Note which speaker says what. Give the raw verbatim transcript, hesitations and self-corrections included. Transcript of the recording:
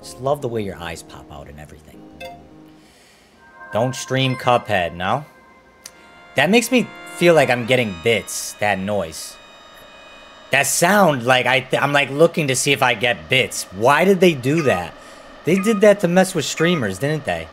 Speaker 1: Just love the way your eyes pop out and everything. Don't stream Cuphead, no? That makes me feel like I'm getting bits, that noise. That sound, like, I th I'm like looking to see if I get bits. Why did they do that? They did that to mess with streamers, didn't they?